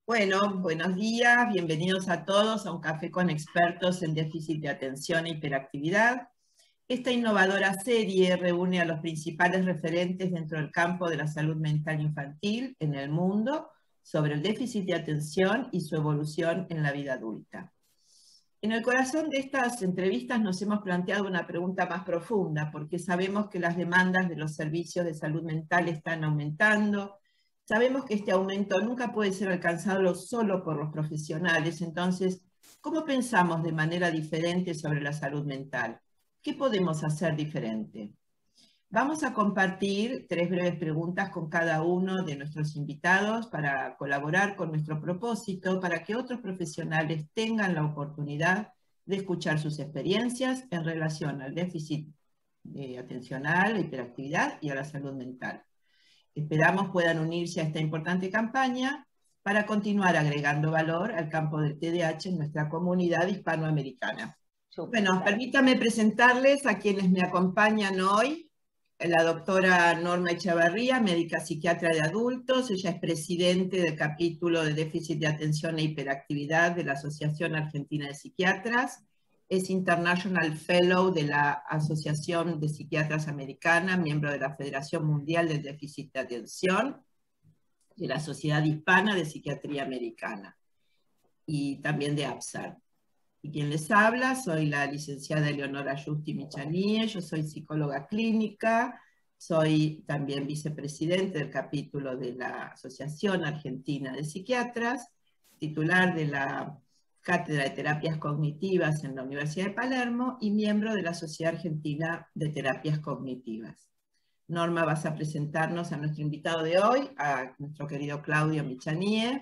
Bueno, buenos días, bienvenidos a todos a un café con expertos en déficit de atención e hiperactividad. Esta innovadora serie reúne a los principales referentes dentro del campo de la salud mental infantil en el mundo sobre el déficit de atención y su evolución en la vida adulta. En el corazón de estas entrevistas nos hemos planteado una pregunta más profunda, porque sabemos que las demandas de los servicios de salud mental están aumentando. Sabemos que este aumento nunca puede ser alcanzado solo por los profesionales. Entonces, ¿cómo pensamos de manera diferente sobre la salud mental? ¿Qué podemos hacer diferente? Vamos a compartir 3 breves preguntas con cada uno de nuestros invitados para colaborar con nuestro propósito, para que otros profesionales tengan la oportunidad de escuchar sus experiencias en relación al déficit atencional, la hiperactividad y a la salud mental. Esperamos puedan unirse a esta importante campaña para continuar agregando valor al campo del TDAH en nuestra comunidad hispanoamericana. Bueno, permítame presentarles a quienes me acompañan hoy. La doctora Norma Echavarría, médica psiquiatra de adultos. Ella es presidente del capítulo de déficit de atención e hiperactividad de la Asociación Argentina de Psiquiatras. Es International Fellow de la Asociación de Psiquiatras Americana, miembro de la Federación Mundial del Déficit de Atención, de la Sociedad Hispana de Psiquiatría Americana y también de APSAR. Y quien les habla, soy la licenciada Eleonora Justi Michanie, yo soy psicóloga clínica, soy también vicepresidente del capítulo de la Asociación Argentina de Psiquiatras, titular de la Cátedra de Terapias Cognitivas en la Universidad de Palermo y miembro de la Sociedad Argentina de Terapias Cognitivas. Norma, vas a presentarnos a nuestro invitado de hoy, a nuestro querido Claudio Michanie.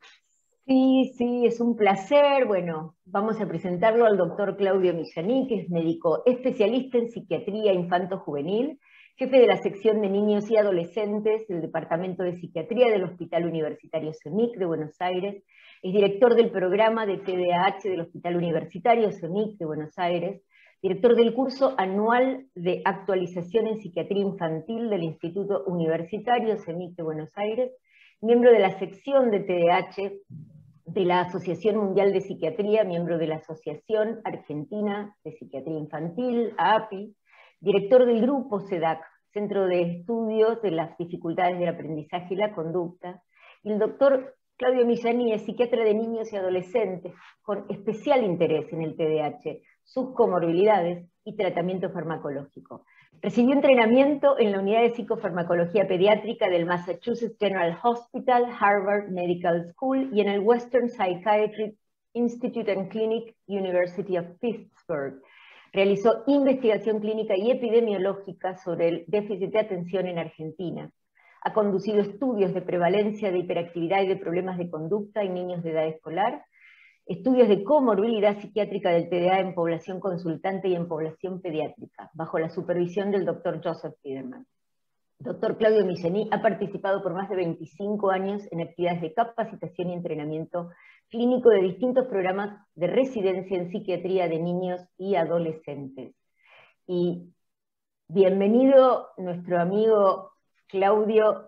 Sí, es un placer. Bueno, vamos a presentarlo al doctor Claudio Michanie, que es médico especialista en psiquiatría infanto-juvenil, jefe de la sección de niños y adolescentes del Departamento de Psiquiatría del Hospital Universitario CEMIC de Buenos Aires, es director del programa de TDAH del Hospital Universitario CEMIC de Buenos Aires, director del curso anual de actualización en psiquiatría infantil del Instituto Universitario CEMIC de Buenos Aires, miembro de la sección de TDAH de la Asociación Mundial de Psiquiatría, miembro de la Asociación Argentina de Psiquiatría Infantil, AAPI, director del grupo CEDAC, Centro de Estudios de las Dificultades del Aprendizaje y la Conducta, y el doctor Claudio Michanie es psiquiatra de niños y adolescentes, con especial interés en el TDAH, sus comorbilidades y tratamiento farmacológico. Recibió entrenamiento en la Unidad de Psicofarmacología Pediátrica del Massachusetts General Hospital, Harvard Medical School y en el Western Psychiatric Institute and Clinic, University of Pittsburgh. Realizó investigación clínica y epidemiológica sobre el déficit de atención en Argentina. Ha conducido estudios de prevalencia de hiperactividad y de problemas de conducta en niños de edad escolar, estudios de comorbilidad psiquiátrica del TDA en población consultante y en población pediátrica, bajo la supervisión del Dr. Joseph Biderman. Dr. Claudio Michanie ha participado por más de 25 años en actividades de capacitación y entrenamiento clínico de distintos programas de residencia en psiquiatría de niños y adolescentes. Y bienvenido nuestro amigo Claudio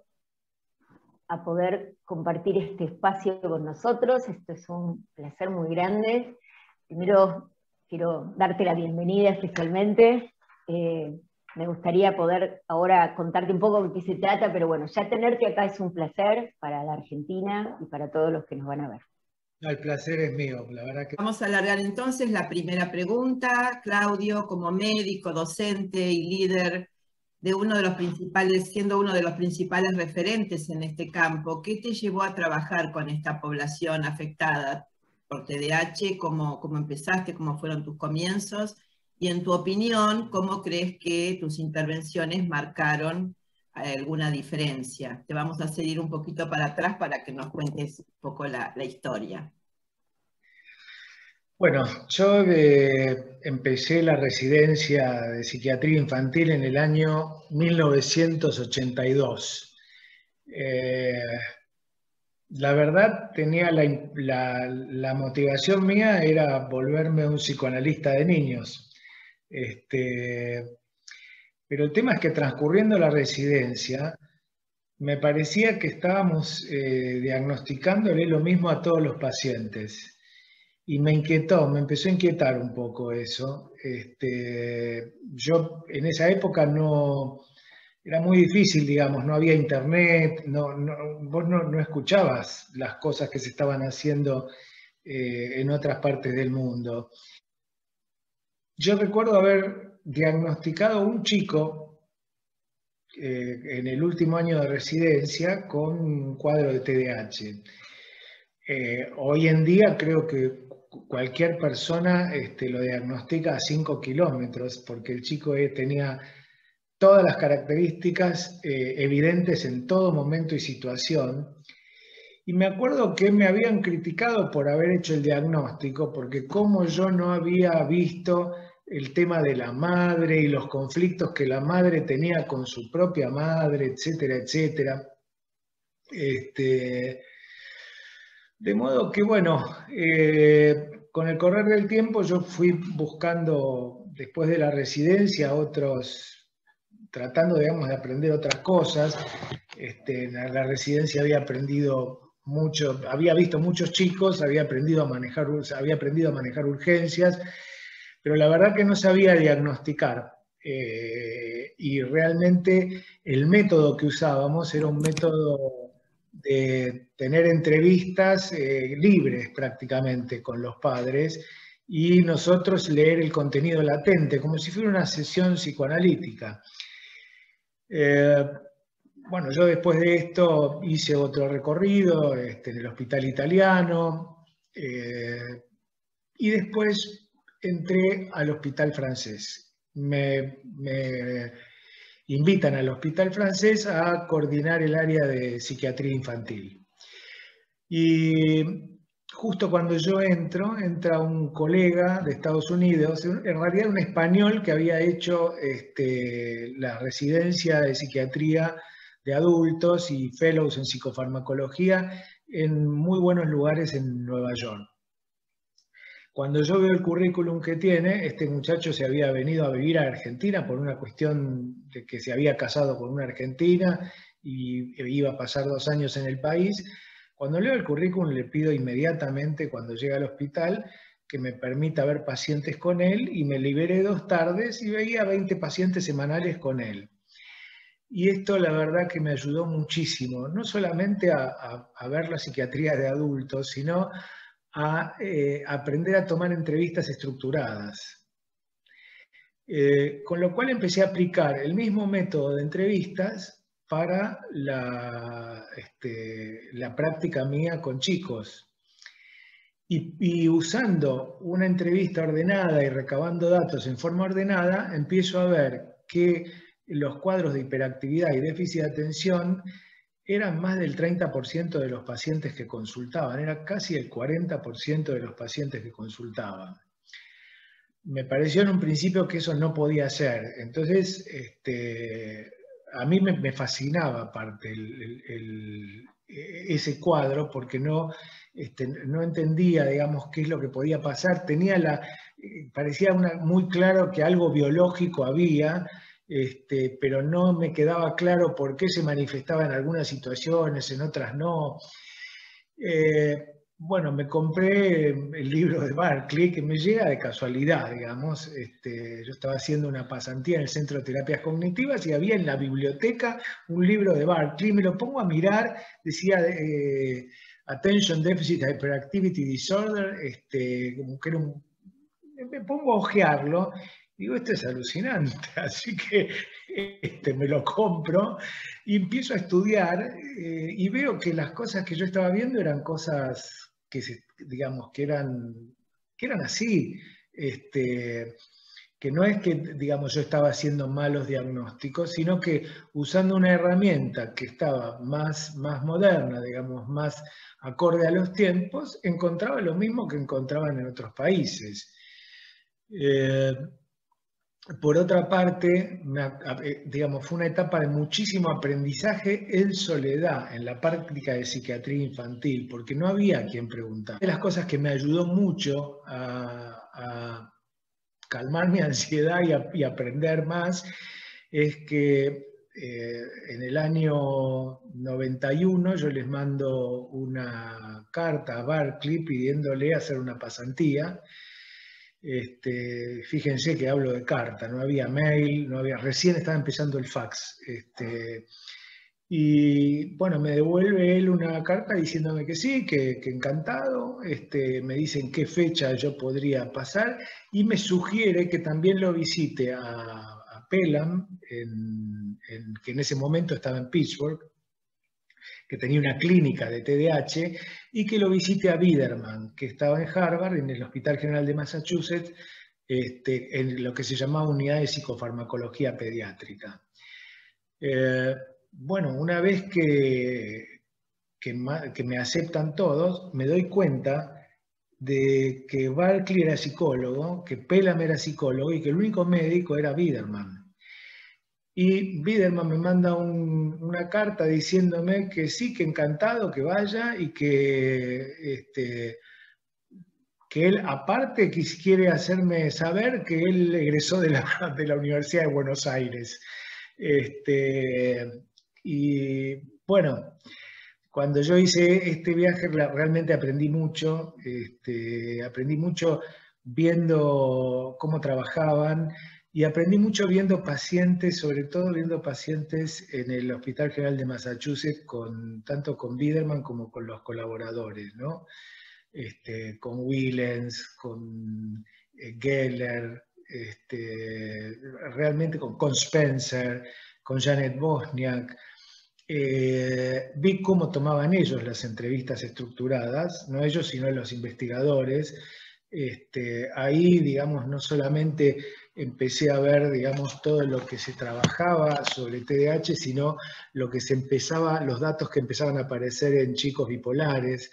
a poder compartir este espacio con nosotros. Esto es un placer muy grande. Primero quiero darte la bienvenida especialmente. Me gustaría poder ahora contarte un poco de qué se trata, pero bueno, ya tenerte acá es un placer para la Argentina y para todos los que nos van a ver. El placer es mío, la verdad que... Vamos a alargar entonces la primera pregunta. Claudio, como médico, docente y líder de uno de los principales, siendo uno de los principales referentes en este campo, ¿qué te llevó a trabajar con esta población afectada por TDAH? ¿Cómo empezaste? ¿Cómo fueron tus comienzos? Y en tu opinión, ¿cómo crees que tus intervenciones marcaron alguna diferencia? Te vamos a seguir un poquito para atrás para que nos cuentes un poco la historia. Bueno, yo empecé la residencia de psiquiatría infantil en el año 1982. La verdad, tenía la motivación mía era volverme un psicoanalista de niños. Pero el tema es que transcurriendo la residencia, me parecía que estábamos diagnosticándole lo mismo a todos los pacientes. Y me inquietó, me empezó a inquietar un poco eso. Yo en esa época no, era muy difícil, digamos, no había internet, vos no escuchabas las cosas que se estaban haciendo en otras partes del mundo. Yo recuerdo haber diagnosticado a un chico en el último año de residencia con un cuadro de TDAH. Hoy en día creo que cualquier persona lo diagnostica a 5 kilómetros, porque el chico tenía todas las características evidentes en todo momento y situación. Y me acuerdo que me habían criticado por haber hecho el diagnóstico, porque como yo no había visto el tema de la madre y los conflictos que la madre tenía con su propia madre, etcétera, etcétera. De modo que, bueno, con el correr del tiempo yo fui buscando, después de la residencia, tratando, digamos, de aprender otras cosas. En la residencia había aprendido mucho, había visto muchos chicos, había aprendido a manejar urgencias, pero la verdad que no sabía diagnosticar. Y realmente el método que usábamos era un método de tener entrevistas libres prácticamente con los padres y nosotros leer el contenido latente, como si fuera una sesión psicoanalítica. Bueno, yo después de esto hice otro recorrido en el Hospital Italiano y después entré al Hospital Francés. Me invitan al Hospital Francés a coordinar el área de psiquiatría infantil. Y justo cuando yo entra un colega de Estados Unidos, en realidad un español que había hecho la residencia de psiquiatría de adultos y fellows en psicofarmacología en muy buenos lugares en Nueva York. Cuando yo veo el currículum que tiene, este muchacho se había venido a vivir a Argentina por una cuestión de que se había casado con una argentina y iba a pasar 2 años en el país. Cuando leo el currículum le pido inmediatamente, cuando llega al hospital, que me permita ver pacientes con él y me liberé 2 tardes y veía 20 pacientes semanales con él. Y esto la verdad que me ayudó muchísimo, no solamente a ver la psiquiatría de adultos, sino a aprender a tomar entrevistas estructuradas. Con lo cual empecé a aplicar el mismo método de entrevistas para la práctica mía con chicos. Y usando una entrevista ordenada y recabando datos en forma ordenada, empiezo a ver que los cuadros de hiperactividad y déficit de atención eran más del 30% de los pacientes que consultaban, era casi el 40% de los pacientes que consultaban. Me pareció en un principio que eso no podía ser, entonces a mí me fascinaba aparte ese cuadro porque no entendía, digamos, qué es lo que podía pasar, parecía muy claro que algo biológico había, pero no me quedaba claro por qué se manifestaba en algunas situaciones, en otras no. Bueno, me compré el libro de Barkley, que me llega de casualidad, digamos. Yo estaba haciendo una pasantía en el Centro de Terapias Cognitivas y había en la biblioteca un libro de Barkley, me lo pongo a mirar, decía Attention Deficit Hyperactivity Disorder, como que era me pongo a hojearlo. Digo, esto es alucinante, así que me lo compro y empiezo a estudiar y veo que las cosas que yo estaba viendo eran cosas que, digamos, que eran así, que no es que, digamos, yo estaba haciendo malos diagnósticos, sino que usando una herramienta que estaba más moderna, digamos, más acorde a los tiempos, encontraba lo mismo que encontraban en otros países. Por otra parte, digamos, fue una etapa de muchísimo aprendizaje en soledad, en la práctica de psiquiatría infantil, porque no había a quien preguntar. Una de las cosas que me ayudó mucho a calmar mi ansiedad y aprender más es que en el año 91 yo les mando una carta a Berkeley pidiéndole hacer una pasantía. Fíjense que hablo de carta, no había mail, recién estaba empezando el fax. Y bueno, me devuelve él una carta diciéndome que sí, que encantado. Me dicen qué fecha yo podría pasar y me sugiere que también lo visite a Pelham, que en ese momento estaba en Pittsburgh, que tenía una clínica de TDAH, y que lo visite a Biderman, que estaba en Harvard, en el Hospital General de Massachusetts, en lo que se llamaba Unidad de Psicofarmacología Pediátrica. Bueno, una vez que me aceptan todos, me doy cuenta de que Berkeley era psicólogo, que Pelham era psicólogo y que el único médico era Biderman. Y Biderman me manda una carta diciéndome que sí, que encantado, que vaya y que él aparte quiere hacerme saber que él egresó de la Universidad de Buenos Aires. Y bueno, cuando yo hice este viaje realmente aprendí mucho viendo cómo trabajaban y aprendí mucho viendo pacientes, sobre todo viendo pacientes en el Hospital General de Massachusetts, tanto con Biderman como con los colaboradores, ¿no? Con Willens, con Geller, realmente con Spencer, con Janet Bosniak. Vi cómo tomaban ellos las entrevistas estructuradas, no ellos sino los investigadores. Ahí, digamos, no solamente empecé a ver, digamos, todo lo que se trabajaba sobre TDAH, sino los datos que empezaban a aparecer en chicos bipolares.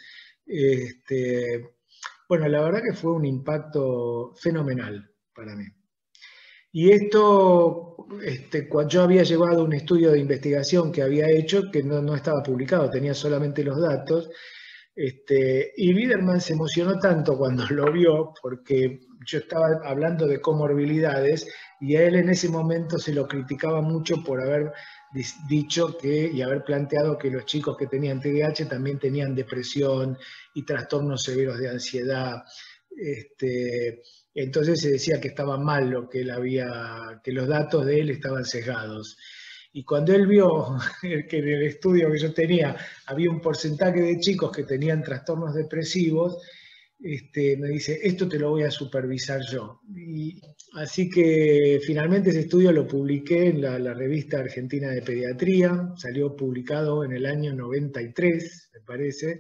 Bueno, la verdad que fue un impacto fenomenal para mí. Y esto, yo había llevado un estudio de investigación que había hecho, que no estaba publicado, tenía solamente los datos, y Biderman se emocionó tanto cuando lo vio, porque yo estaba hablando de comorbilidades, y a él en ese momento se lo criticaba mucho por haber dicho y haber planteado que los chicos que tenían TDAH también tenían depresión y trastornos severos de ansiedad. Entonces se decía que estaba mal que los datos de él estaban sesgados. Y cuando él vio que en el estudio que yo tenía había un porcentaje de chicos que tenían trastornos depresivos, me dice, esto te lo voy a supervisar yo. Y así que finalmente ese estudio lo publiqué en la revista Argentina de Pediatría, salió publicado en el año 93, me parece.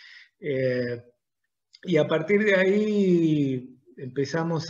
Y a partir de ahí empezamos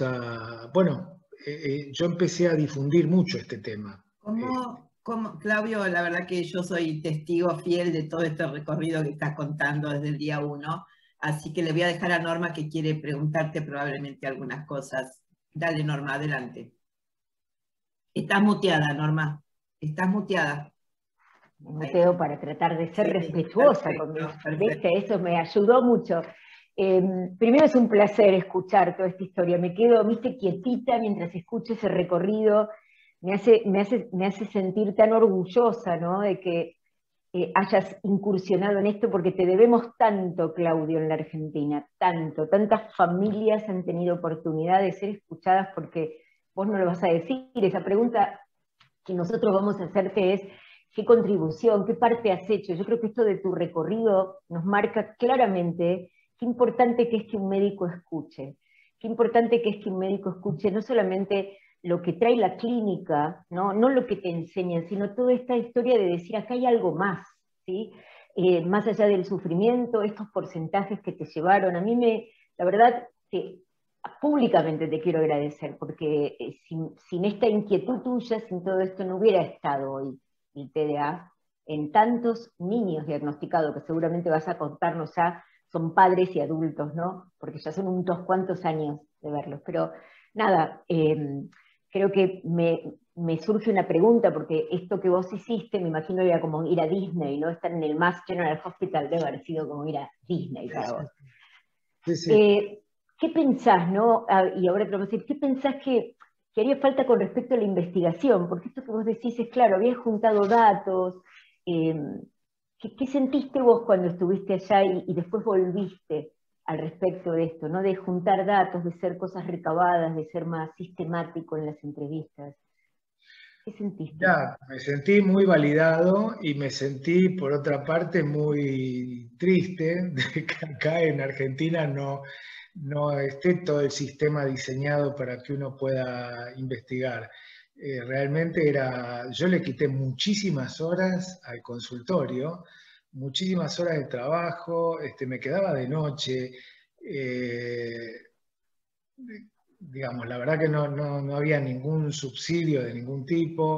yo empecé a difundir mucho este tema. Claudio, la verdad que yo soy testigo fiel de todo este recorrido que estás contando desde el día 1, así que le voy a dejar a Norma que quiere preguntarte probablemente algunas cosas. Dale, Norma, adelante. Estás muteada, Norma. Estás muteada. Me muteo para tratar de ser respetuosa conmigo. ¿Viste? Eso me ayudó mucho. Primero es un placer escuchar toda esta historia. Me quedo, viste, quietita mientras escucho ese recorrido. Me hace sentir tan orgullosa, ¿no? De que hayas incursionado en esto, porque te debemos tanto, Claudio, en la Argentina, tanto. Tantas familias han tenido oportunidad de ser escuchadas porque vos no lo vas a decir. Esa pregunta que nosotros vamos a hacerte es, ¿qué contribución, qué parte has hecho? Yo creo que esto de tu recorrido nos marca claramente qué importante que es que un médico escuche. Qué importante que es que un médico escuche no solamente lo que trae la clínica, no lo que te enseñan, sino toda esta historia de decir, acá hay algo más, ¿sí? Más allá del sufrimiento, estos porcentajes que te llevaron. La verdad, públicamente te quiero agradecer, porque sin esta inquietud tuya, sin todo esto, no hubiera estado hoy el TDA en tantos niños diagnosticados, que seguramente vas a contarnos ya, son padres y adultos, ¿no? Porque ya son unos cuantos años de verlos. Pero nada, creo que me surge una pregunta, porque esto que vos hiciste, me imagino era como ir a Disney, ¿no? Estar en el Mass General Hospital debe haber sido como ir a Disney para vos. Sí, sí. ¿Qué pensás, no? Y ahora te voy a decir, ¿qué pensás que que haría falta con respecto a la investigación, porque esto que vos decís es claro, habías juntado datos, ¿qué sentiste vos cuando estuviste allá y después volviste al respecto de esto, ¿no? De juntar datos, de ser cosas recabadas, de ser más sistemático en las entrevistas? ¿Qué sentiste? Ya, me sentí muy validado y me sentí, por otra parte, muy triste de que acá en Argentina no esté todo el sistema diseñado para que uno pueda investigar. Realmente yo le quité muchísimas horas al consultorio, muchísimas horas de trabajo, me quedaba de noche. eh, digamos, la verdad que no había ningún subsidio de ningún tipo.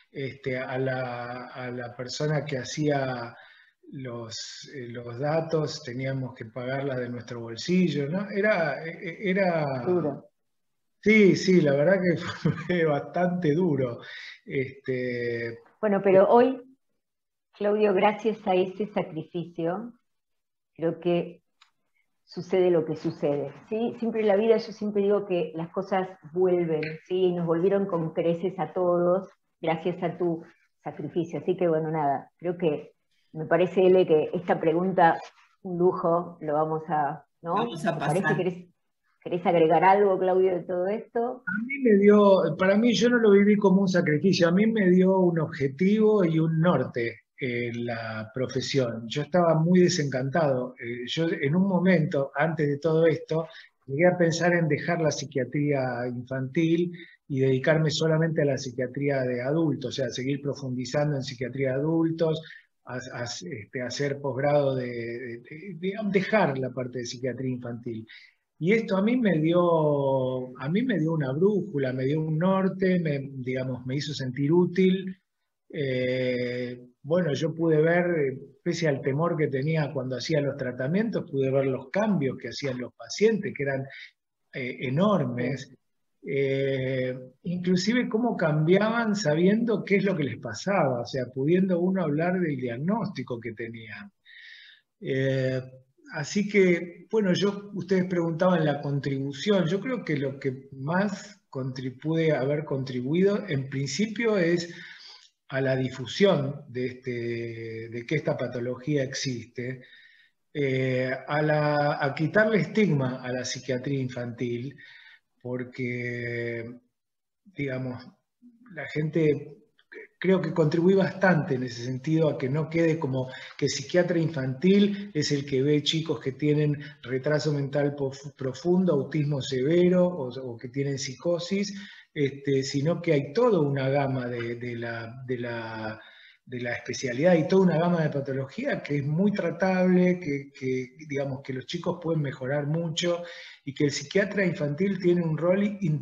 A la persona que hacía los datos teníamos que pagarla de nuestro bolsillo, ¿no? Duro. Sí, sí, la verdad que fue bastante duro. Bueno, pero hoy, Claudio, gracias a ese sacrificio, creo que sucede lo que sucede, ¿sí? Siempre en la vida yo siempre digo que las cosas vuelven, ¿sí? Y nos volvieron con creces a todos gracias a tu sacrificio. Así que bueno, nada, creo que me parece, Ele, que esta pregunta, un lujo, lo vamos a, ¿no? Vamos a ¿Te parece? pasar. ¿Querés agregar algo, Claudio, de todo esto? A mí para mí yo no lo viví como un sacrificio, a mí me dio un objetivo y un norte en la profesión. Yo estaba muy desencantado. Yo en un momento, antes de todo esto, llegué a pensar en dejar la psiquiatría infantil y dedicarme solamente a la psiquiatría de adultos, o sea, seguir profundizando en psiquiatría de adultos, hacer posgrado dejar la parte de psiquiatría infantil. Y esto a mí me dio una brújula, me dio un norte, digamos, me hizo sentir útil. Bueno, yo pude ver, pese al temor que tenía cuando hacía los tratamientos, pude ver los cambios que hacían los pacientes, que eran enormes. Inclusive cómo cambiaban sabiendo qué es lo que les pasaba, o sea, pudiendo uno hablar del diagnóstico que tenían. Eh, Así que, bueno, ustedes preguntaban la contribución. Yo creo que lo que más pude haber contribuido, en principio, es a la difusión de que esta patología existe, a quitarle estigma a la psiquiatría infantil, porque, digamos, la gente creo que contribuí bastante en ese sentido a que no quede como que psiquiatra infantil es el que ve chicos que tienen retraso mental profundo, autismo severo o que tienen psicosis, sino que hay toda una gama de la especialidad y toda una gama de patología que es muy tratable, digamos que los chicos pueden mejorar mucho y que el psiquiatra infantil tiene un rol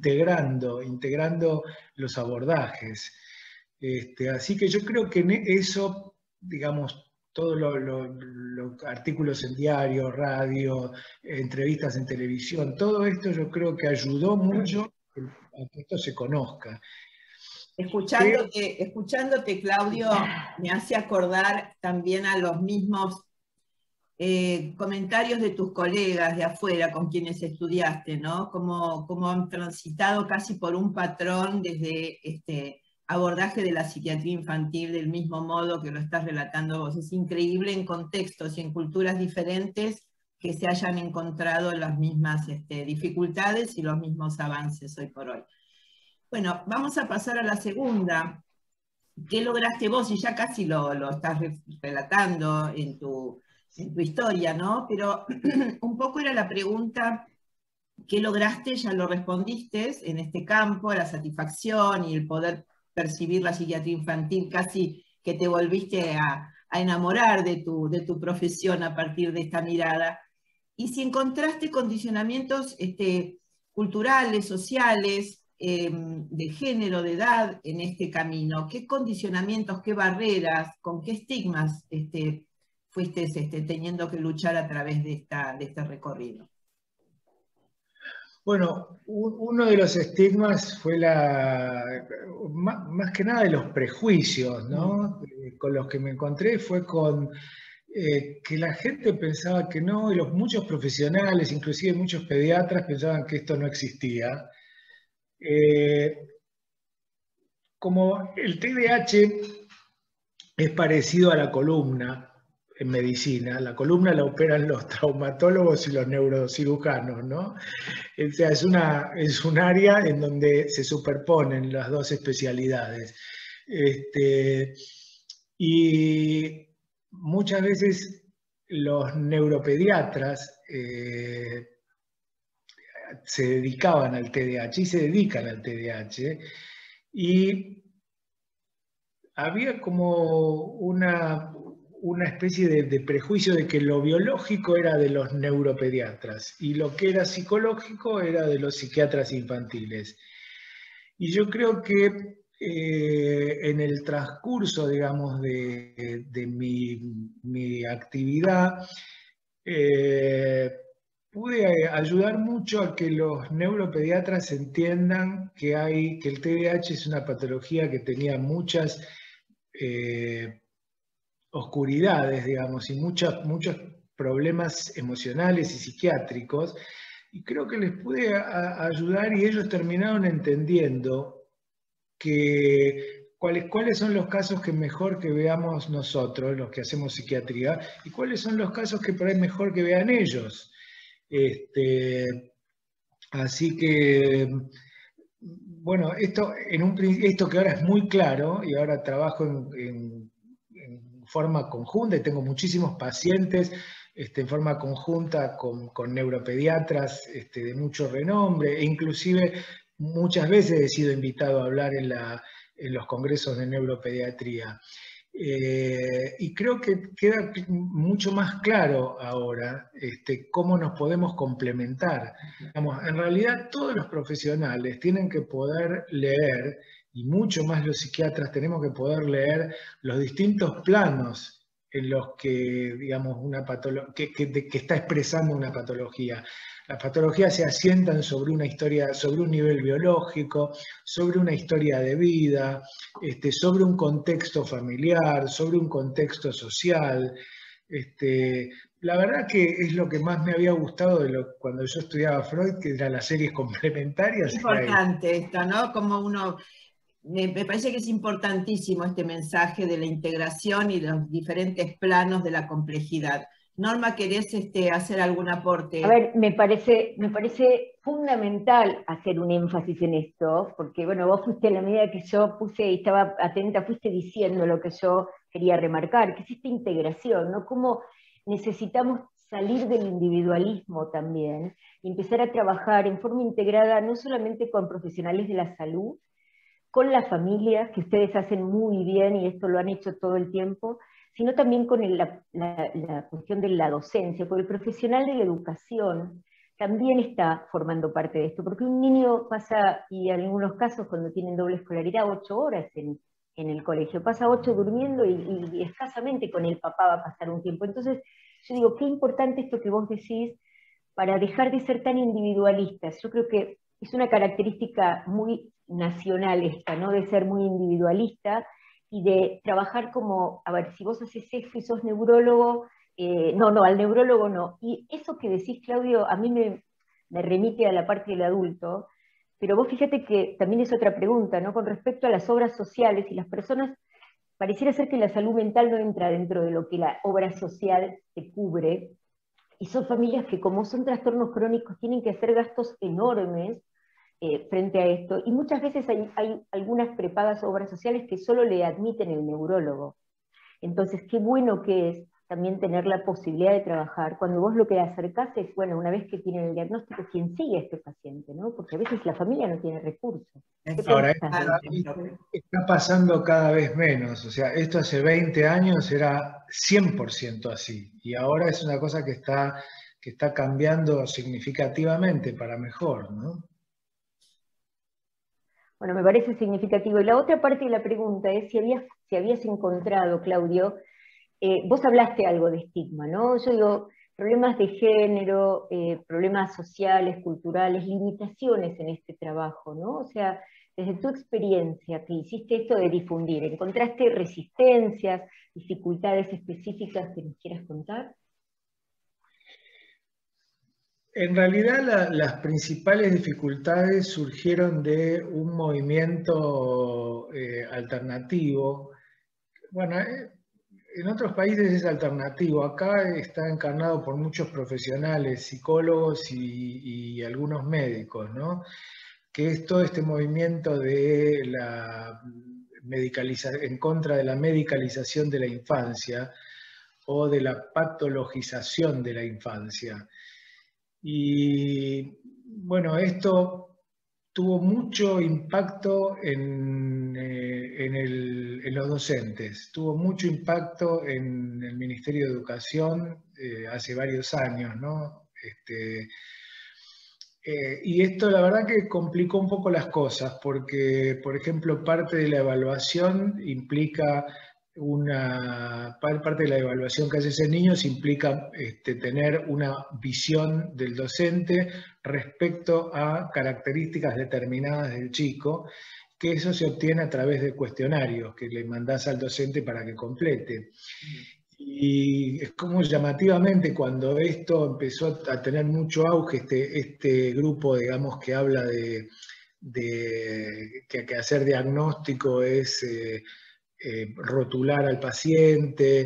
integrando los abordajes. Así que yo creo que eso, digamos, todos los artículos en diario, radio, entrevistas en televisión, todo esto yo creo que ayudó mucho a que esto se conozca. Escuchándote, Claudio, me hace acordar también a los mismos comentarios de tus colegas de afuera con quienes estudiaste, ¿no? Cómo han transitado casi por un patrón desde abordaje de la psiquiatría infantil del mismo modo que lo estás relatando vos. Es increíble en contextos y en culturas diferentes que se hayan encontrado las mismas dificultades y los mismos avances hoy por hoy. Bueno, vamos a pasar a la segunda. ¿Qué lograste vos? Y ya casi lo estás relatando en tu historia, ¿no? Pero un poco era la pregunta, ¿qué lograste? Ya lo respondiste en este campo, la satisfacción y el poder percibir la psiquiatría infantil, casi que te volviste a enamorar de tu profesión a partir de esta mirada. Y si encontraste condicionamientos culturales, sociales, de género, de edad en este camino, ¿qué condicionamientos, qué barreras, con qué estigmas fuiste teniendo que luchar a través de este recorrido? Bueno, uno de los estigmas fue más que nada de los prejuicios, ¿no? Con los que me encontré fue con que la gente pensaba que no, y muchos profesionales, inclusive muchos pediatras, pensaban que esto no existía. Como el TDAH es parecido a la columna en medicina, la columna la operan los traumatólogos y los neurocirujanos, ¿no? O sea, es un área en donde se superponen las dos especialidades. Y muchas veces los neuropediatras se dedicaban al TDAH y se dedican al TDAH, y había como una especie de prejuicio de que lo biológico era de los neuropediatras y lo que era psicológico era de los psiquiatras infantiles. Y yo creo que en el transcurso, digamos, de mi actividad, pude ayudar mucho a que los neuropediatras entiendan que el TDAH es una patología que tenía muchas oscuridades, digamos, y muchos problemas emocionales y psiquiátricos, y creo que les pude ayudar y ellos terminaron entendiendo cuáles son los casos que mejor que veamos nosotros, los que hacemos psiquiatría, y cuáles son los casos que por ahí mejor que vean ellos. Así que, bueno, esto que ahora es muy claro, y ahora trabajo en forma conjunta, y tengo muchísimos pacientes en forma conjunta con neuropediatras de mucho renombre, e inclusive muchas veces he sido invitado a hablar en los congresos de neuropediatría. Y creo que queda mucho más claro ahora cómo nos podemos complementar. Digamos, en realidad todos los profesionales tienen que poder leer, y mucho más los psiquiatras tenemos que poder leer los distintos planos en los que, digamos, que está expresando una patología. Las patologías se asientan sobre una historia, sobre un nivel biológico, sobre una historia de vida, sobre un contexto familiar, sobre un contexto social. La verdad que es lo que más me había gustado cuando yo estudiaba Freud, que eran las series complementarias. Es importante esto, ¿no? Como uno... Me parece que es importantísimo este mensaje de la integración y los diferentes planos de la complejidad. Norma, ¿querés hacer algún aporte? A ver, me parece fundamental hacer un énfasis en esto, porque bueno, vos fuiste a la medida que yo puse y estaba atenta, fuiste diciendo lo que yo quería remarcar, que es esta integración, ¿no? Cómo necesitamos salir del individualismo también y empezar a trabajar en forma integrada, no solamente con profesionales de la salud, con las familias, que ustedes hacen muy bien y esto lo han hecho todo el tiempo, sino también con la cuestión de la docencia, porque el profesional de la educación también está formando parte de esto, porque un niño pasa, y en algunos casos cuando tienen doble escolaridad, 8 horas en el colegio, pasa 8 durmiendo y escasamente con el papá va a pasar un tiempo. Entonces, yo digo, qué importante esto que vos decís para dejar de ser tan individualistas. Yo creo que es una característica muy nacional esta, ¿no? De ser muy individualista y de trabajar como, a ver, si vos haces esto y sos neurólogo, no, al neurólogo no. Y eso que decís, Claudio, a mí me remite a la parte del adulto, pero vos fíjate que también es otra pregunta, ¿no? Con respecto a las obras sociales y las personas, pareciera ser que la salud mental no entra dentro de lo que la obra social te cubre, y son familias que como son trastornos crónicos tienen que hacer gastos enormes frente a esto, y muchas veces hay algunas prepagas obras sociales que solo le admiten el neurólogo. Entonces, qué bueno que es también tener la posibilidad de trabajar, cuando vos lo que acercás es, bueno, una vez que tienen el diagnóstico, ¿quién sigue a este paciente? ¿No? Porque a veces la familia no tiene recursos. Ahora, está pasando cada vez menos, o sea, esto hace 20 años era 100% así, y ahora es una cosa que está cambiando significativamente para mejor, ¿no? Bueno, me parece significativo. Y la otra parte de la pregunta es si habías encontrado, Claudio, vos hablaste algo de estigma, ¿no? Yo digo, problemas de género, problemas sociales, culturales, limitaciones en este trabajo, ¿no? O sea, desde tu experiencia que hiciste esto de difundir, ¿encontraste resistencias, dificultades específicas que nos quieras contar? En realidad las principales dificultades surgieron de un movimiento alternativo. Bueno, en otros países es alternativo, acá está encarnado por muchos profesionales, psicólogos y algunos médicos, ¿no? Que es todo este movimiento de en contra de la medicalización de la infancia o de la patologización de la infancia. Y bueno, esto tuvo mucho impacto en los docentes, tuvo mucho impacto en el Ministerio de Educación hace varios años, ¿no? Y esto la verdad que complicó un poco las cosas, porque, por ejemplo, parte de la evaluación implica parte de la evaluación que hace ese niño implica tener una visión del docente respecto a características determinadas del chico, que eso se obtiene a través de cuestionarios que le mandás al docente para que complete. Y es como llamativamente cuando esto empezó a tener mucho auge, este grupo, digamos, que habla de que hacer diagnóstico es rotular al paciente,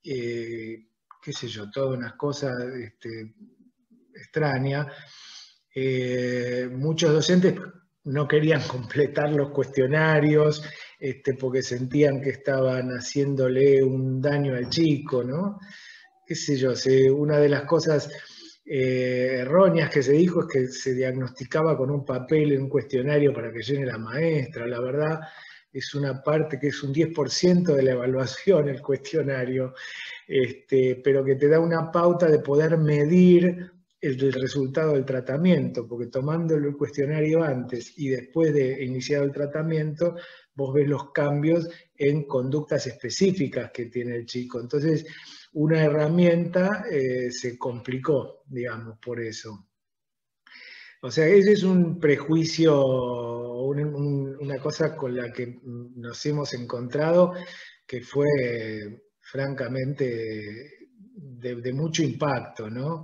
qué sé yo, todas unas cosas extrañas. Muchos docentes no querían completar los cuestionarios porque sentían que estaban haciéndole un daño al chico, ¿no? Qué sé yo, una de las cosas erróneas que se dijo es que se diagnosticaba con un papel en un cuestionario para que llene la maestra. La verdad es una parte que es un 10% de la evaluación, el cuestionario, pero que te da una pauta de poder medir el resultado del tratamiento, porque tomándolo el cuestionario antes y después de iniciar el tratamiento, vos ves los cambios en conductas específicas que tiene el chico. Entonces, una herramienta se complicó, digamos, por eso. O sea, ese es un prejuicio, una cosa con la que nos hemos encontrado que fue francamente de mucho impacto, ¿no?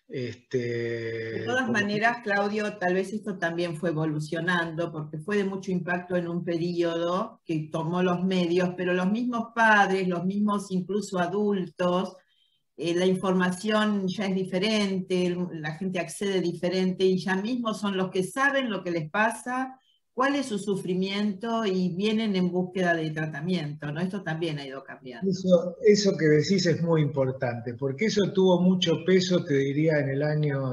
De todas maneras, Claudio, tal vez esto también fue evolucionando, porque fue de mucho impacto en un periodo que tomó los medios, pero los mismos padres, los mismos incluso adultos, la información ya es diferente, la gente accede diferente y ya mismo son los que saben lo que les pasa, cuál es su sufrimiento y vienen en búsqueda de tratamiento, ¿no? Esto también ha ido cambiando. Eso que decís es muy importante, porque eso tuvo mucho peso, te diría, en el año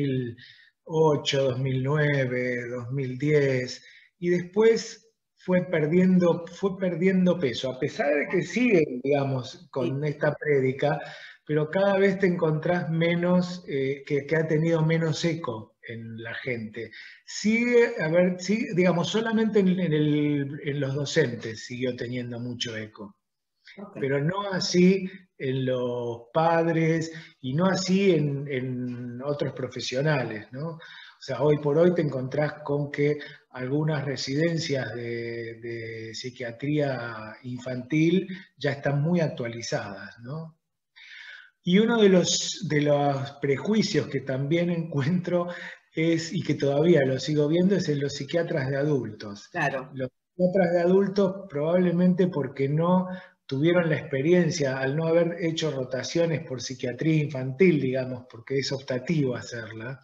2008, 2009, 2010, y después fue perdiendo peso, a pesar de que siguen, digamos, con esta prédica, pero cada vez te encontrás menos, que ha tenido menos eco en la gente. Sigue, digamos, solamente en los docentes siguió teniendo mucho eco. Okay. Pero no así en los padres y no así en otros profesionales, ¿no? O sea, hoy por hoy te encontrás con que algunas residencias de psiquiatría infantil ya están muy actualizadas, ¿no? Y uno de los prejuicios que también encuentro y que todavía lo sigo viendo, es en los psiquiatras de adultos. Claro. Los psiquiatras de adultos probablemente porque no tuvieron la experiencia, al no haber hecho rotaciones por psiquiatría infantil, digamos, porque es optativo hacerla,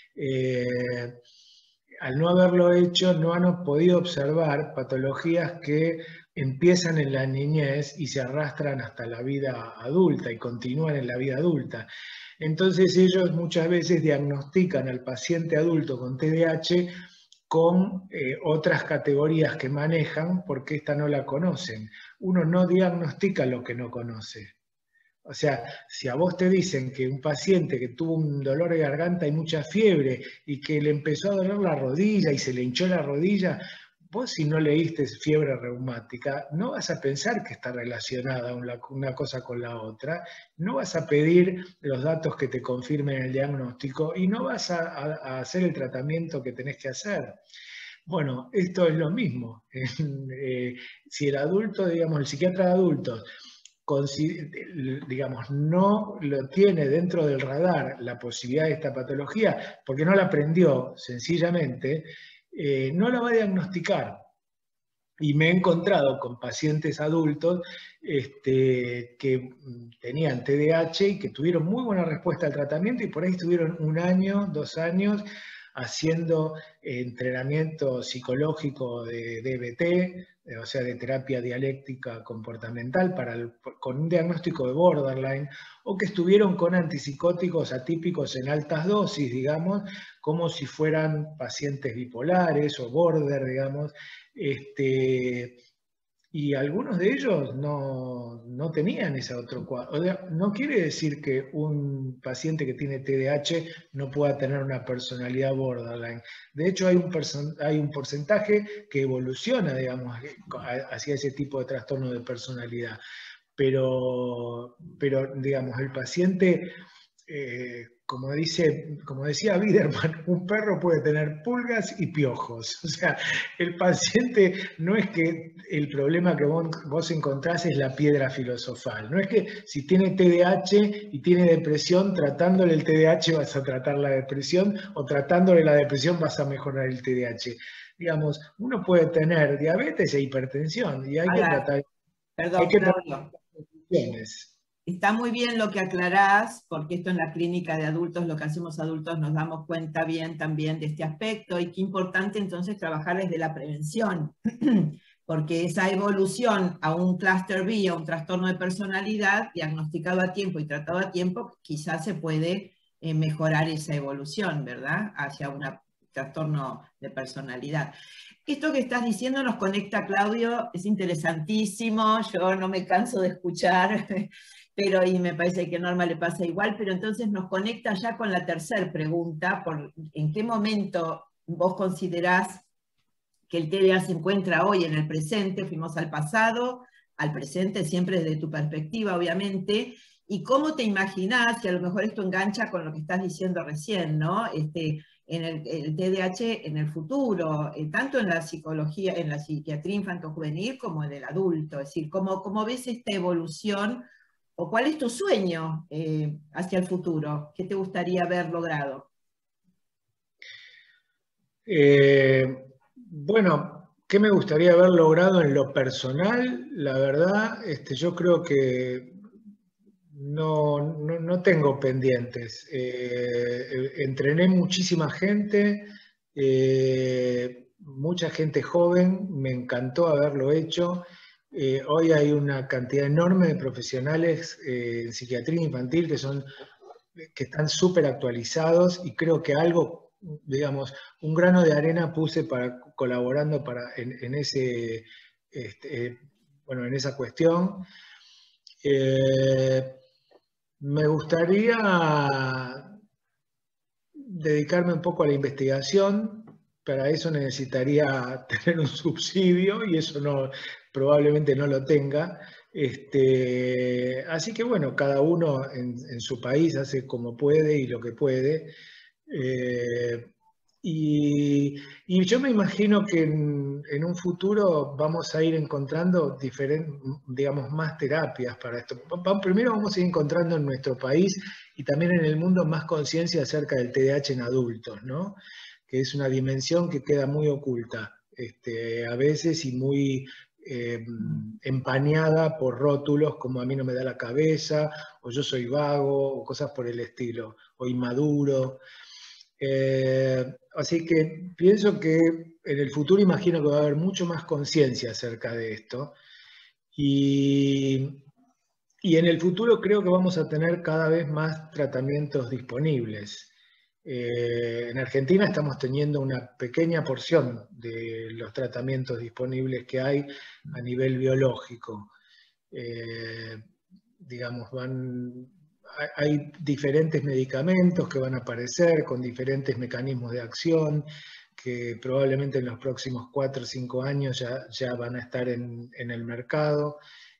al no haberlo hecho no han podido observar patologías que empiezan en la niñez y se arrastran hasta la vida adulta y continúan en la vida adulta. Entonces ellos muchas veces diagnostican al paciente adulto con TDAH con otras categorías que manejan porque esta no la conocen. Uno no diagnostica lo que no conoce. O sea, si a vos te dicen que un paciente que tuvo un dolor de garganta y mucha fiebre y que le empezó a doler la rodilla y se le hinchó la rodilla, vos si no leíste fiebre reumática, no vas a pensar que está relacionada una cosa con la otra, no vas a pedir los datos que te confirmen el diagnóstico y no vas a hacer el tratamiento que tenés que hacer. Bueno, esto es lo mismo. Si el adulto, digamos, el psiquiatra de adultos, digamos, no lo tiene dentro del radar la posibilidad de esta patología, porque no la aprendió sencillamente, no la va a diagnosticar. Y me he encontrado con pacientes adultos que tenían TDAH y que tuvieron muy buena respuesta al tratamiento y por ahí estuvieron 1 año, 2 años haciendo entrenamiento psicológico de DBT, o sea, de terapia dialéctica comportamental con un diagnóstico de borderline, o que estuvieron con antipsicóticos atípicos en altas dosis, digamos, como si fueran pacientes bipolares o border, digamos, y algunos de ellos no tenían ese otro cuadro. O sea, no quiere decir que un paciente que tiene TDAH no pueda tener una personalidad borderline. De hecho, hay un porcentaje que evoluciona, digamos, hacia ese tipo de trastorno de personalidad. Pero digamos, el paciente... como decía Biderman, un perro puede tener pulgas y piojos. O sea, el paciente no es que el problema que vos encontrás es la piedra filosofal. No es que si tiene TDAH y tiene depresión, tratándole el TDAH vas a tratar la depresión, o tratándole la depresión vas a mejorar el TDAH. Digamos, uno puede tener diabetes e hipertensión y hay que tratar... Perdón, Claudio. Soluciones. Está muy bien lo que aclarás, porque esto en la clínica de adultos, lo que hacemos adultos, nos damos cuenta bien también de este aspecto, y qué importante entonces trabajar desde la prevención, porque esa evolución a un cluster B, a un trastorno de personalidad, diagnosticado a tiempo y tratado a tiempo, quizás se puede mejorar esa evolución, ¿verdad?, hacia un trastorno de personalidad. Esto que estás diciendo nos conecta, Claudio, es interesantísimo, yo no me canso de escuchar, y me parece que a Norma le pasa igual, pero entonces nos conecta ya con la tercera pregunta, ¿en qué momento vos considerás que el TDA se encuentra hoy en el presente? Fuimos al pasado, al presente, siempre desde tu perspectiva, obviamente, y cómo te imaginás, que a lo mejor esto engancha con lo que estás diciendo recién, ¿no? En el TDAH en el futuro, tanto en la psicología, en la psiquiatría infanto-juvenil como en el adulto, es decir, ¿cómo ves esta evolución? ¿O cuál es tu sueño hacia el futuro? ¿Qué te gustaría haber logrado? Bueno, ¿qué me gustaría haber logrado en lo personal? La verdad, yo creo que no tengo pendientes. Entrené muchísima gente, mucha gente joven, me encantó haberlo hecho. Hoy hay una cantidad enorme de profesionales en psiquiatría infantil que están súper actualizados, y creo que algo, digamos, un grano de arena puse colaborando en esa cuestión. Me gustaría dedicarme un poco a la investigación. Para eso necesitaría tener un subsidio, y eso probablemente no lo tenga. Así que bueno, cada uno en su país hace como puede y lo que puede. Y yo me imagino que en un futuro vamos a ir encontrando digamos, más terapias para esto. Primero vamos a ir encontrando en nuestro país y también en el mundo más conciencia acerca del TDAH en adultos, ¿no? Que es una dimensión que queda muy oculta a veces, y muy empañada por rótulos como a mí no me da la cabeza, o yo soy vago, o cosas por el estilo, o inmaduro. Así que pienso que en el futuro imagino que va a haber mucho más conciencia acerca de esto, y en el futuro creo que vamos a tener cada vez más tratamientos disponibles. En Argentina estamos teniendo una pequeña porción de los tratamientos disponibles que hay a nivel biológico. Digamos, hay diferentes medicamentos que van a aparecer con diferentes mecanismos de acción, que probablemente en los próximos 4 o 5 años ya van a estar en el mercado.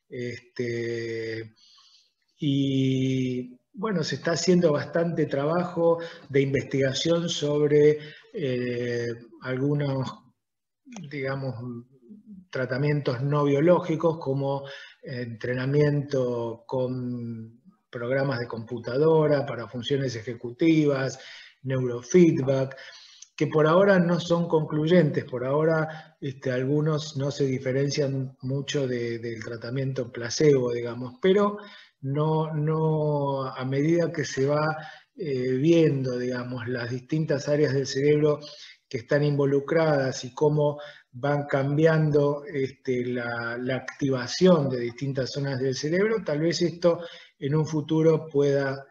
Y bueno, se está haciendo bastante trabajo de investigación sobre algunos, digamos, tratamientos no biológicos como entrenamiento con programas de computadora para funciones ejecutivas, neurofeedback, que por ahora no son concluyentes, por ahora algunos no se diferencian mucho del tratamiento placebo, digamos, pero no a medida que se va viendo, digamos, las distintas áreas del cerebro que están involucradas y cómo van cambiando la activación de distintas zonas del cerebro, tal vez esto en un futuro pueda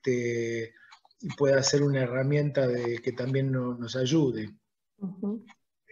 ser una herramienta que también nos ayude. Bueno,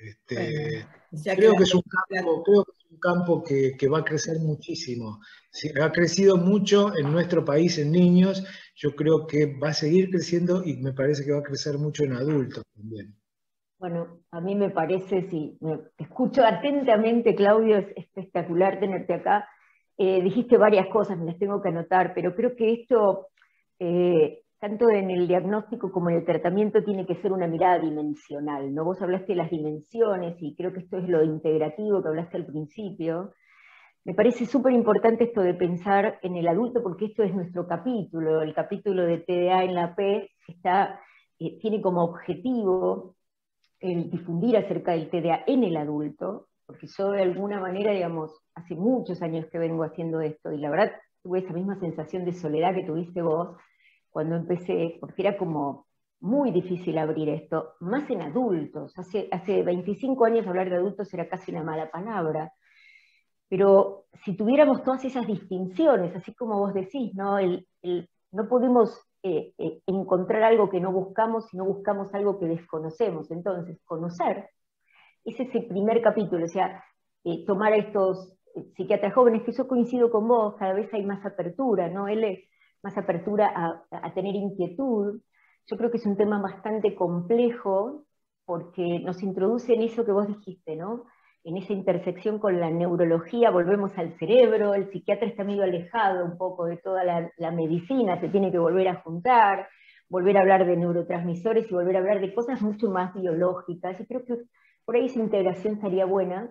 creo que es un campo que va a crecer muchísimo. Ha crecido mucho en nuestro país en niños, yo creo que va a seguir creciendo y me parece que va a crecer mucho en adultos también. Bueno, a mí me parece, si te escucho atentamente, Claudio, es espectacular tenerte acá. Dijiste varias cosas, me las tengo que anotar, pero creo que esto, tanto en el diagnóstico como en el tratamiento, tiene que ser una mirada dimensional, ¿no? Vos hablaste de las dimensiones, y creo que esto es lo integrativo que hablaste al principio. Me parece súper importante esto de pensar en el adulto, porque esto es nuestro capítulo, el capítulo de TDA en la P tiene como objetivo el difundir acerca del TDA en el adulto, porque yo de alguna manera, digamos, hace muchos años que vengo haciendo esto, y la verdad tuve esa misma sensación de soledad que tuviste vos cuando empecé, porque era como muy difícil abrir esto, más en adultos. Hace 25 años hablar de adultos era casi una mala palabra, pero si tuviéramos todas esas distinciones, así como vos decís, ¿no? No podemos encontrar algo que no buscamos si no buscamos algo que desconocemos. Entonces, conocer es ese primer capítulo, o sea, tomar a estos psiquiatras jóvenes, que yo coincido con vos, cada vez hay más apertura, ¿no? Él es más apertura a tener inquietud. Yo creo que es un tema bastante complejo, porque nos introduce en eso que vos dijiste, ¿no? En esa intersección con la neurología, volvemos al cerebro, el psiquiatra está medio alejado un poco de toda la medicina, se tiene que volver a juntar, volver a hablar de neurotransmisores y volver a hablar de cosas mucho más biológicas. Yo creo que por ahí esa integración estaría buena.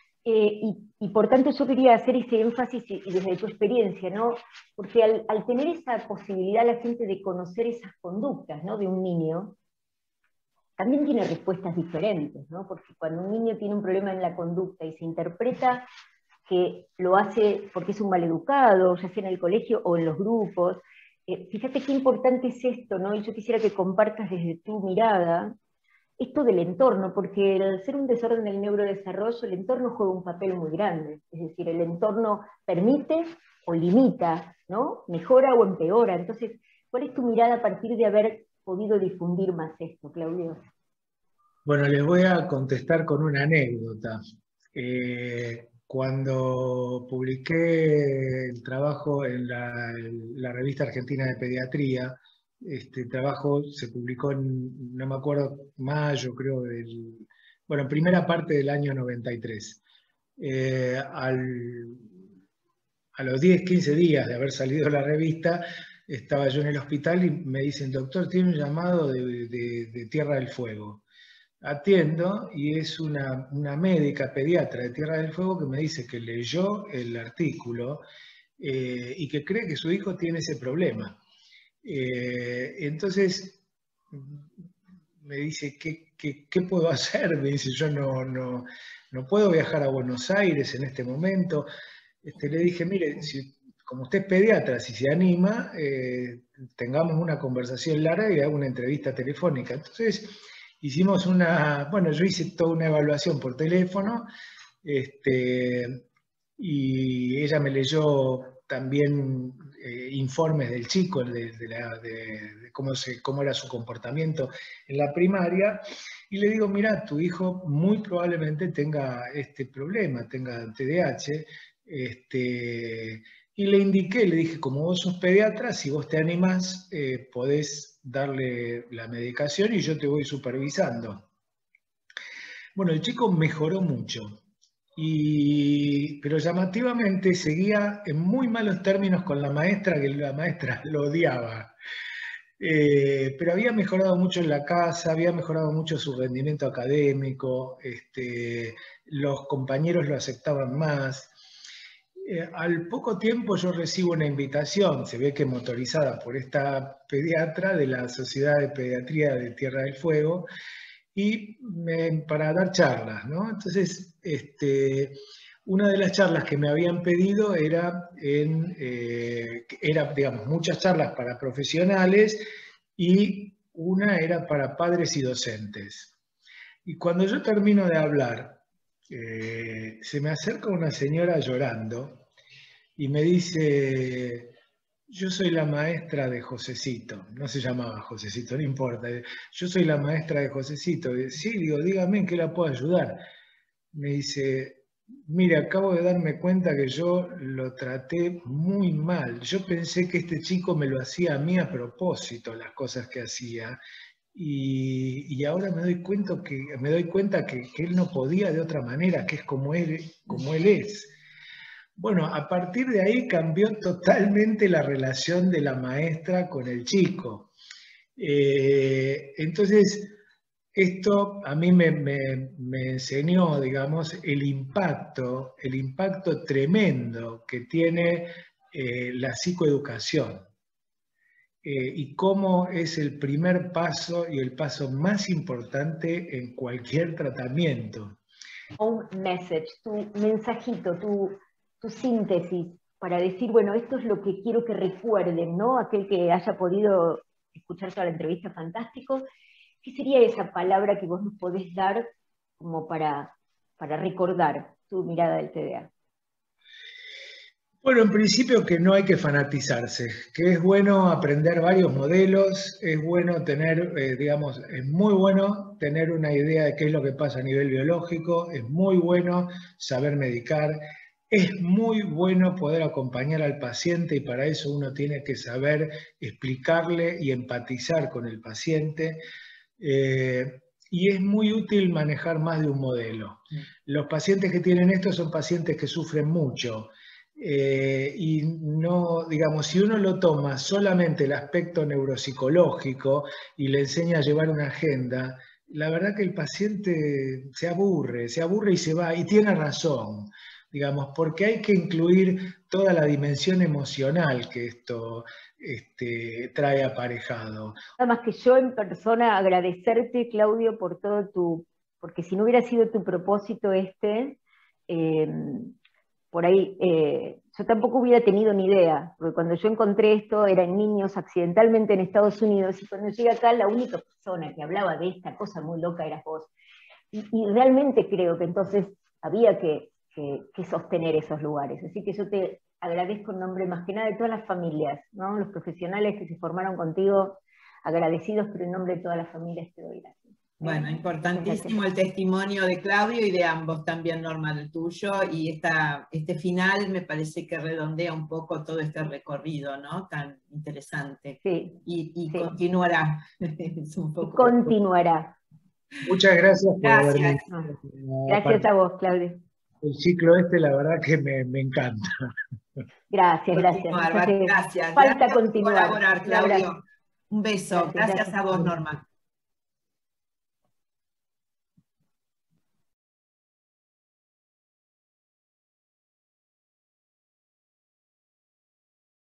Y por tanto yo quería hacer ese énfasis y desde tu experiencia, ¿no? Porque al tener esa posibilidad la gente de conocer esas conductas, ¿no? De un niño, también tiene respuestas diferentes, ¿no? Porque cuando un niño tiene un problema en la conducta y se interpreta que lo hace porque es un maleducado, ya sea en el colegio o en los grupos, fíjate qué importante es esto, ¿no? Y yo quisiera que compartas desde tu mirada esto del entorno, porque al ser un desorden del neurodesarrollo, el entorno juega un papel muy grande. Es decir, el entorno permite o limita, ¿no? Mejora o empeora. Entonces, ¿cuál es tu mirada a partir de haber podido difundir más esto, Claudio? Bueno, les voy a contestar con una anécdota. Cuando publiqué el trabajo en la Revista Argentina de Pediatría, este trabajo se publicó en, no me acuerdo, mayo, creo, en primera parte del año 93. A los 10, 15 días de haber salido la revista, estaba yo en el hospital y me dicen, doctor, tiene un llamado de Tierra del Fuego. Atiendo y es una médica pediatra de Tierra del Fuego que me dice que leyó el artículo y que cree que su hijo tiene ese problema. Entonces me dice, ¿qué puedo hacer? Me dice, yo no puedo viajar a Buenos Aires en este momento. Le dije, mire, como usted es pediatra, si se anima, tengamos una conversación larga y hago una entrevista telefónica. Entonces hicimos yo hice toda una evaluación por teléfono, y ella me leyó también informes del chico, de cómo era su comportamiento en la primaria, y le digo, mira, tu hijo muy probablemente tenga este problema, tenga TDAH, y le indiqué, le dije, como vos sos pediatra, si vos te animás, podés darle la medicación y yo te voy supervisando. Bueno, el chico mejoró mucho, pero llamativamente seguía en muy malos términos con la maestra, que la maestra lo odiaba. Pero había mejorado mucho en la casa, había mejorado mucho su rendimiento académico, los compañeros lo aceptaban más. Al poco tiempo yo recibo una invitación, se ve que motorizada por esta pediatra de la Sociedad de Pediatría de Tierra del Fuego, y para dar charlas, ¿no? Entonces, una de las charlas que me habían pedido era, digamos, muchas charlas para profesionales y una era para padres y docentes. Y cuando yo termino de hablar, se me acerca una señora llorando y me dice: yo soy la maestra de Josecito. No se llamaba Josecito, no importa. Yo soy la maestra de Josecito. Sí, digo, dígame en qué la puedo ayudar. Me dice: mire, acabo de darme cuenta que yo lo traté muy mal. Yo pensé que este chico me lo hacía a mí a propósito, las cosas que hacía. Y ahora me doy cuenta que él no podía de otra manera, que es como él es. Bueno, a partir de ahí cambió totalmente la relación de la maestra con el chico. Entonces, esto a mí me enseñó, digamos, el impacto tremendo que tiene la psicoeducación. Y cómo es el primer paso y el paso más importante en cualquier tratamiento. Un message, tu mensajito, tu síntesis para decir, bueno, esto es lo que quiero que recuerden, ¿no? Aquel que haya podido escuchar toda la entrevista, fantástico. ¿Qué sería esa palabra que vos nos podés dar como para recordar tu mirada del TDA? Bueno, en principio que no hay que fanatizarse, que es bueno aprender varios modelos, es bueno tener, digamos, es muy bueno tener una idea de qué es lo que pasa a nivel biológico, es muy bueno saber medicar, es muy bueno poder acompañar al paciente y para eso uno tiene que saber explicarle y empatizar con el paciente. Y es muy útil manejar más de un modelo. Los pacientes que tienen esto son pacientes que sufren mucho. Y no, digamos, si uno lo toma solamente el aspecto neuropsicológico y le enseña a llevar una agenda, la verdad que el paciente se aburre y se va, y tiene razón, digamos, porque hay que incluir toda la dimensión emocional que esto trae aparejado. Nada más que yo en persona agradecerte, Claudio, por todo porque si no hubiera sido tu propósito por ahí, yo tampoco hubiera tenido ni idea, porque cuando yo encontré esto eran niños accidentalmente en Estados Unidos, y cuando llegué acá la única persona que hablaba de esta cosa muy loca eras vos. Y realmente creo que entonces había que sostener esos lugares. Así que yo te agradezco en nombre más que nada de todas las familias, ¿no? Los profesionales que se formaron contigo, agradecidos, pero en nombre de todas las familias te doy gracias. Bueno, importantísimo el testimonio de Claudio y de ambos también, Norma, el tuyo, y este final me parece que redondea un poco todo este recorrido, ¿no? Tan interesante. Sí, y sí. Continuará. Es un poco... Continuará. Muchas gracias por haberme... Gracias a vos, Claudio. El ciclo la verdad que me encanta. Gracias. Gracias. Falta Gracias continuar. por colaborar, Claudio. Un beso. Gracias a vos, Norma.